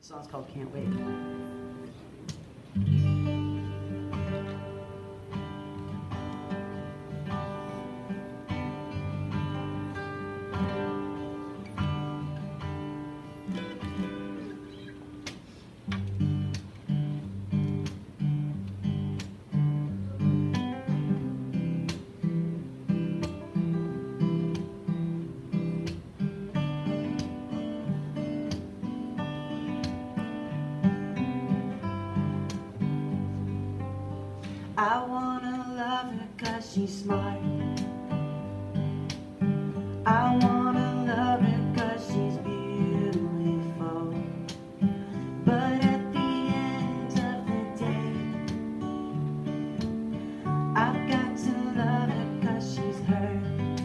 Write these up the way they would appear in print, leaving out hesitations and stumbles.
song's called Can't Wait. I wanna love her 'cause she's smart. I wanna love her 'cause she's beautiful. But at the end of the day, I've got to love her 'cause she's her.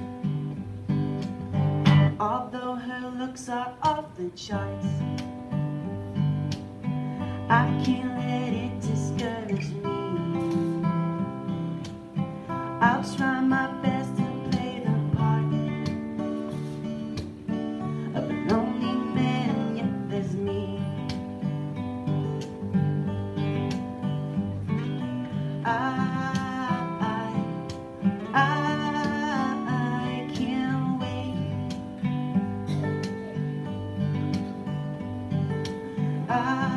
Although her looks are off the charts, I can't let it discourage me. I'll try my best to play the part of a lonely man, yet there's me. I can't wait. I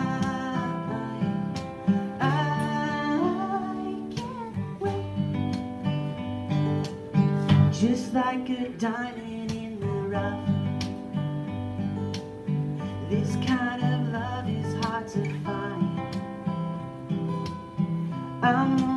can't wait. Just like a diamond in the rough, this kind of love is hard to find. I'm